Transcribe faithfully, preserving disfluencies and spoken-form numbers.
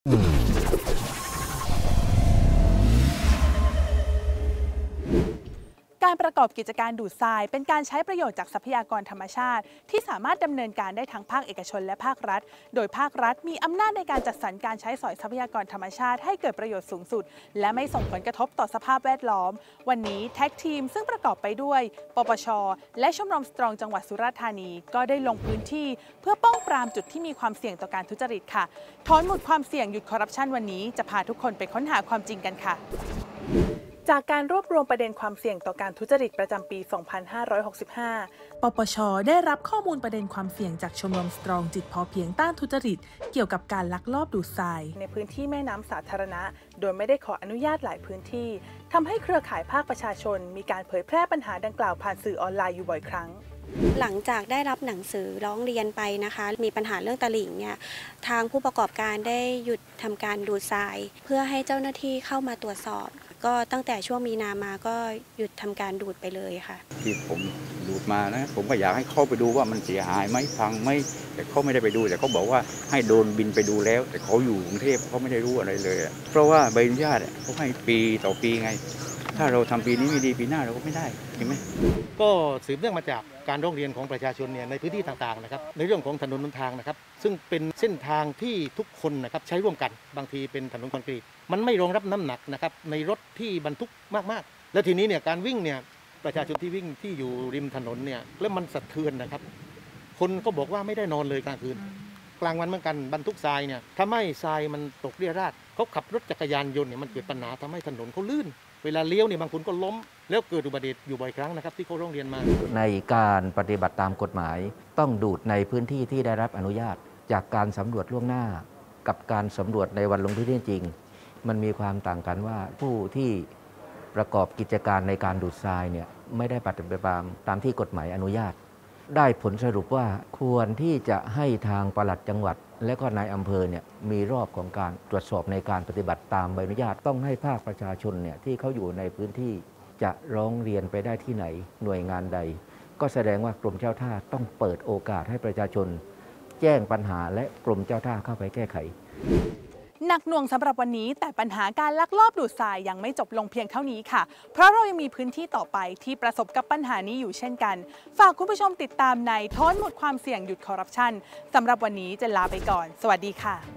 การประกอบกิจการดูดทรายเป็นการใช้ประโยชน์จากทรัพยากรธรรมชาติที่สามารถดำเนินการได้ทั้งภาคเอกชนและภาครัฐโดยภาครัฐมีอำนาจในการจัดสรรการใช้สอยทรัพยากรธรรมชาติให้เกิดประโยชน์สูงสุดและไม่ส่งผลกระทบต่อสภาพแวดล้อมวันนี้แท็กทีมซึ่งประกอบไปด้วยปปช.และชมรมสตรองจังหวัดสุราษฎร์ธานีก็ได้ลงพื้นที่เพื่อป้องปรามจุดที่มีความเสี่ยงต่อการทุจริตค่ะถอนหมุดความเสี่ยงหยุดคอร์รัปชันวันนี้จะพาทุกคนไปค้นหาความจริงกันค่ะจากการรวบรวมประเด็นความเสี่ยงต่อการทุจริตประจำปี สองพันห้าร้อยหกสิบห้า ปปช.ได้รับข้อมูลประเด็นความเสี่ยงจากชมรมสตรองจิตพอเพียงต้านทุจริตเกี่ยวกับการลักลอบดูดทรายในพื้นที่แม่น้ำสาธารณะโดยไม่ได้ขออนุญาตหลายพื้นที่ทำให้เครือข่ายภาคประชาชนมีการเผยแพร่ปัญหาดังกล่าวผ่านสื่อออนไลน์อยู่บ่อยครั้งหลังจากได้รับหนังสือร้องเรียนไปนะคะมีปัญหาเรื่องตลิ่งเนี่ยทางผู้ประกอบการได้หยุดทำการดูดทรายเพื่อให้เจ้าหน้าที่เข้ามาตรวจสอบก็ตั้งแต่ช่วงมีนามาก็หยุดทำการดูดไปเลยค่ะที่ผมดูดมานะผมก็อยากให้เข้าไปดูว่ามันเสียหายไหมพังไหมแต่เขาไม่ได้ไปดูแต่เขาบอกว่าให้โดนบินไปดูแล้วแต่เขาอยู่กรุงเทพเขาไม่ได้รู้อะไรเลยเพราะว่าใบอนุญาตเขาให้ปีต่อปีไงถ้าเราทำปีนี้ไม่ดีปีหน้าเราก็ไม่ได้ใช่ไหมก็สืบเนื่องมาจากการร้องเรียนของประชาชนเนี่ยในพื้นที่ต่างๆนะครับในเรื่องของถนนหนทางนะครับซึ่งเป็นเส้นทางที่ทุกคนนะครับใช้ร่วมกันบางทีเป็นถนนคอนกรีตมันไม่รองรับน้ำหนักนะครับในรถที่บรรทุกมากๆแล้วทีนี้เนี่ยการวิ่งเนี่ยประชาชนที่วิ่งที่อยู่ริมถนนเนี่ยแล้วมันสะเทือนนะครับคนก็บอกว่าไม่ได้นอนเลยกลางคืนกลางวันเหมือนกันบรรทุกทรายเนี่ยถ้าไม่ทรายมันตกเรี่ยราดเขาขับรถจักรยานยนต์เนี่ยมันเกิดปัญหาทำให้ถนนเขาลื่นเวลาเลี้ยวเนี่ยบางคนก็ล้มแล้วเกิดอุบัติเหตุอยู่บ่อยครั้งนะครับที่เขาร้องเรียนมาในการปฏิบัติตามกฎหมายต้องดูดในพื้นที่ที่ได้รับอนุญาตจากการสำรวจล่วงหน้ากับการสำรวจในวันลงพื้นที่จริงมันมีความต่างกันว่าผู้ที่ประกอบกิจการในการดูดทรายเนี่ยไม่ได้ปฏิบัติตามตามที่กฎหมายอนุญาตได้ผลสรุปว่าควรที่จะให้ทางปลัดจังหวัดและก็นายอำเภอเนี่ยมีรอบของการตรวจสอบในการปฏิบัติตามใบอนุญาตต้องให้ภาคประชาชนเนี่ยที่เขาอยู่ในพื้นที่จะร้องเรียนไปได้ที่ไหนหน่วยงานใดก็แสดงว่ากรมเจ้าท่าต้องเปิดโอกาสให้ประชาชนแจ้งปัญหาและกรมเจ้าท่าเข้าไปแก้ไขหนักหน่วงสำหรับวันนี้แต่ปัญหาการลักลอบดูดทรายยังไม่จบลงเพียงเท่านี้ค่ะเพราะเรายังมีพื้นที่ต่อไปที่ประสบกับปัญหานี้อยู่เช่นกันฝากคุณผู้ชมติดตามในถอนหมดความเสี่ยงหยุดคอร์รัปชันสำหรับวันนี้จะลาไปก่อนสวัสดีค่ะ